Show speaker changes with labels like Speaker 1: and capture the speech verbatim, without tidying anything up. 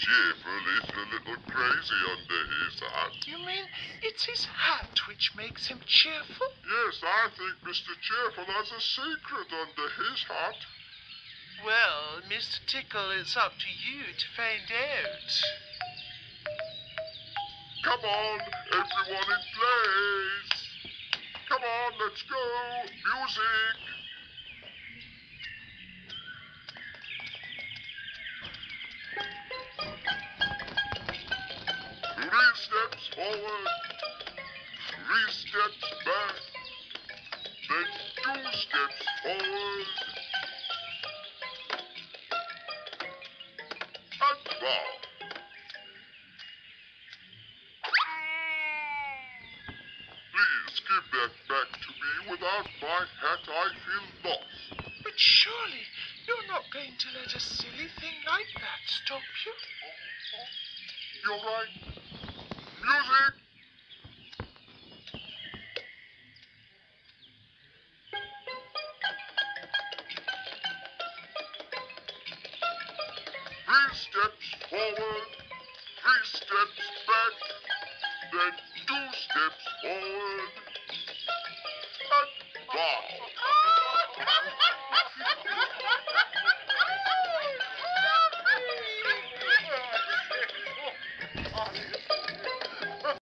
Speaker 1: Cheerful is a little crazy under his hat.
Speaker 2: You mean it's his hat which makes him cheerful?
Speaker 1: Yes, I think Mister Cheerful has a secret under his hat.
Speaker 2: Well, Mister Tickle, it's up to you to find out.
Speaker 1: Come on, everyone in place. Come on, let's go. Music. Three steps forward, three steps back, then two steps forward, and bow. Please give that back to me. Without my hat, I feel lost.
Speaker 2: But surely you're not going to let a silly thing like that stop you?
Speaker 1: You're right. Music! Three steps forward, three steps back, then two steps forward, and bow.